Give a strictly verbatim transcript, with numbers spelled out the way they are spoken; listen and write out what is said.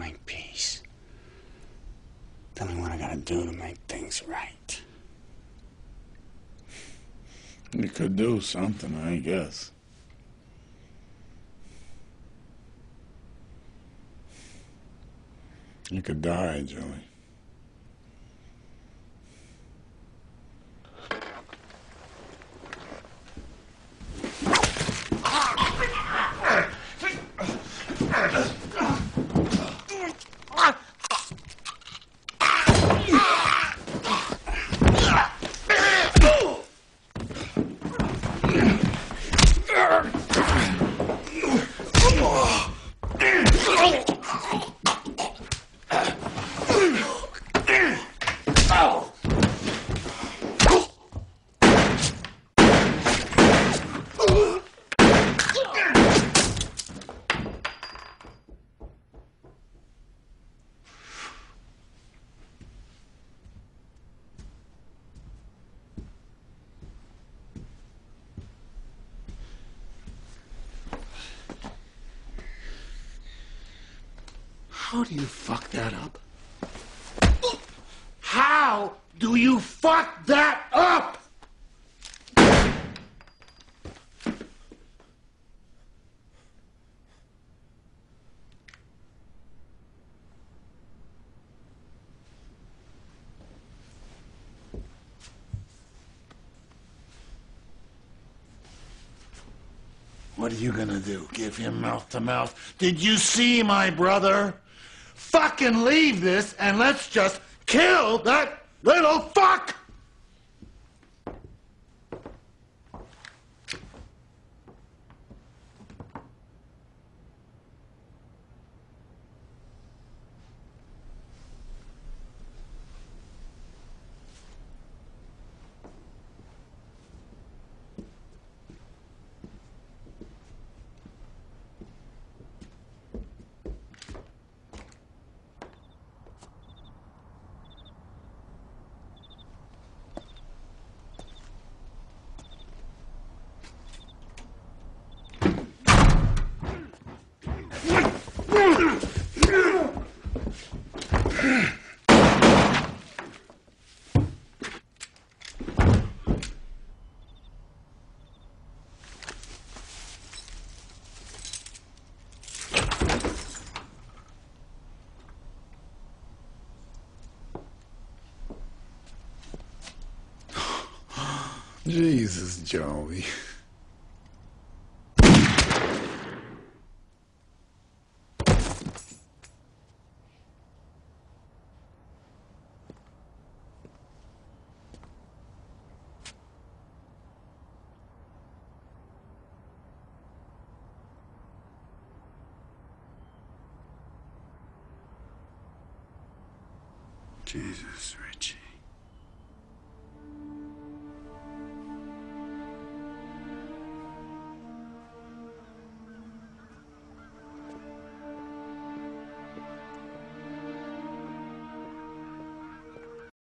make peace. Tell me what I gotta do to make things right. You could do something, I guess. You could die, Joey. How do you fuck that up? How do you fuck that up? What are you gonna do? Give him mouth to mouth? Did you see my brother? Fucking leave this and let's just kill that little fuck! Jesus, Joey. Jesus, Richie.